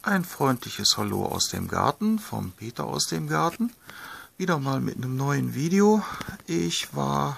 Ein freundliches Hallo aus dem Garten, vom Peter aus dem Garten. Wieder mal mit einem neuen Video. Ich war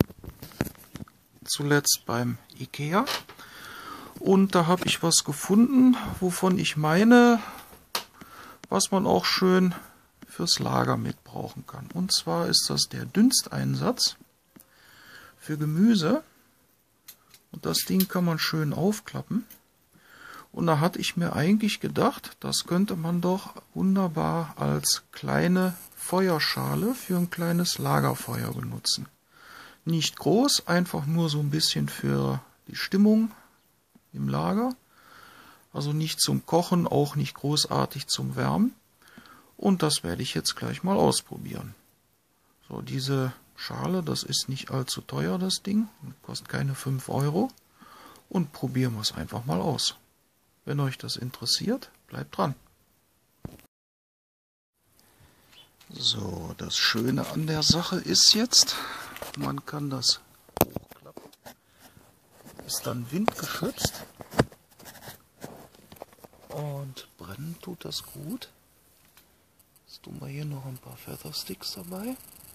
zuletzt beim Ikea und da habe ich was gefunden, wovon ich meine, was man auch schön fürs Lager mitbrauchen kann. Und zwar ist das der Dünsteinsatz für Gemüse. Und das Ding kann man schön aufklappen. Und da hatte ich mir eigentlich gedacht, das könnte man doch wunderbar als kleine Feuerschale für ein kleines Lagerfeuer benutzen. Nicht groß, einfach nur so ein bisschen für die Stimmung im Lager. Also nicht zum Kochen, auch nicht großartig zum Wärmen. Und das werde ich jetzt gleich mal ausprobieren. So, diese Schale, das ist nicht allzu teuer, das Ding. Kostet keine 5 Euro. Und probieren wir es einfach mal aus. Wenn euch das interessiert, bleibt dran. So, das Schöne an der Sache ist jetzt, man kann das hochklappen. Ist dann windgeschützt. Und brennen tut das gut. Jetzt tun wir hier noch ein paar Feathersticks dabei.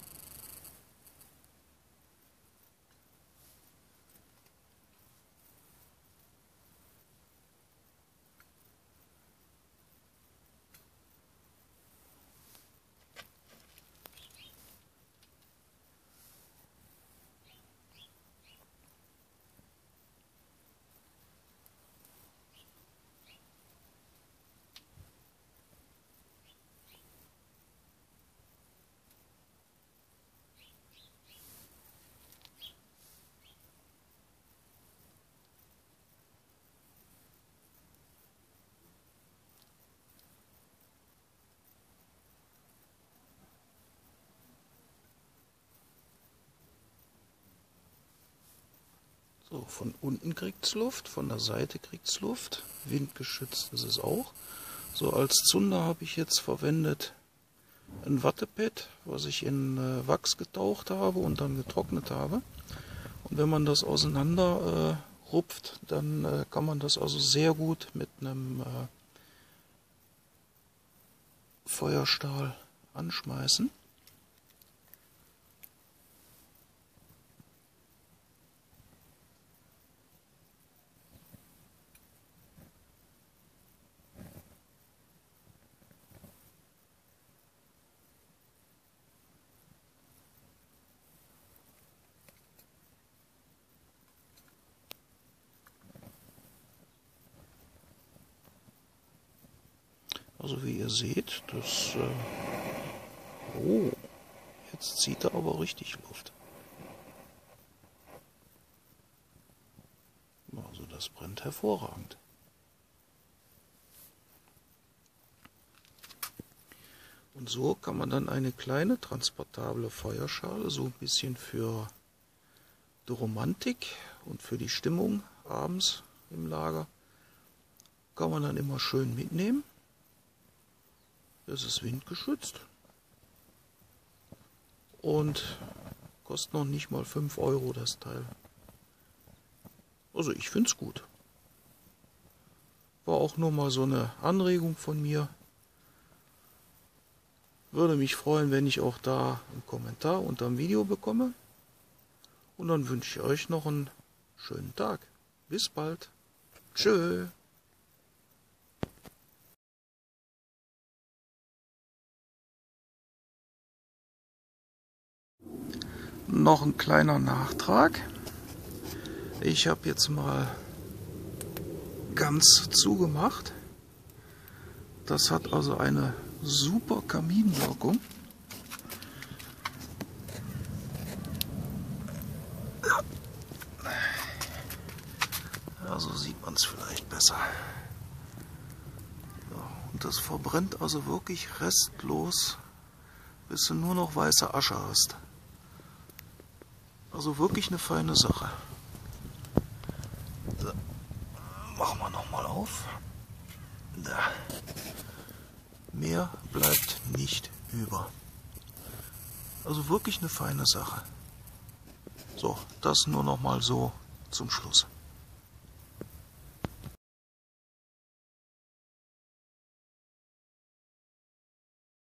So, von unten kriegt es Luft, von der Seite kriegt es Luft, windgeschützt ist es auch. So, als Zunder habe ich jetzt verwendet ein Wattepad, was ich in Wachs getaucht habe und dann getrocknet habe. Und wenn man das auseinander rupft, dann kann man das also sehr gut mit einem Feuerstahl anschmeißen. Also wie ihr seht, das... oh, jetzt zieht er aber richtig Luft. Also das brennt hervorragend. Und so kann man dann eine kleine transportable Feuerschale, so ein bisschen für die Romantik und für die Stimmung abends im Lager, kann man dann immer schön mitnehmen. Es ist windgeschützt und kostet noch nicht mal 5 Euro das Teil. Also ich finde es gut. War auch nur mal so eine Anregung von mir. Würde mich freuen, wenn ich auch da einen Kommentar unter dem Video bekomme. Und dann wünsche ich euch noch einen schönen Tag. Bis bald. Tschö. Noch ein kleiner Nachtrag. Ich habe jetzt mal ganz zugemacht. Das hat also eine super Kaminwirkung. Ja, so sieht man es vielleicht besser. Ja, und das verbrennt also wirklich restlos, bis du nur noch weiße Asche hast. Also wirklich eine feine Sache. So, machen wir nochmal auf. Da. Mehr bleibt nicht über. Also wirklich eine feine Sache. So, das nur nochmal so zum Schluss.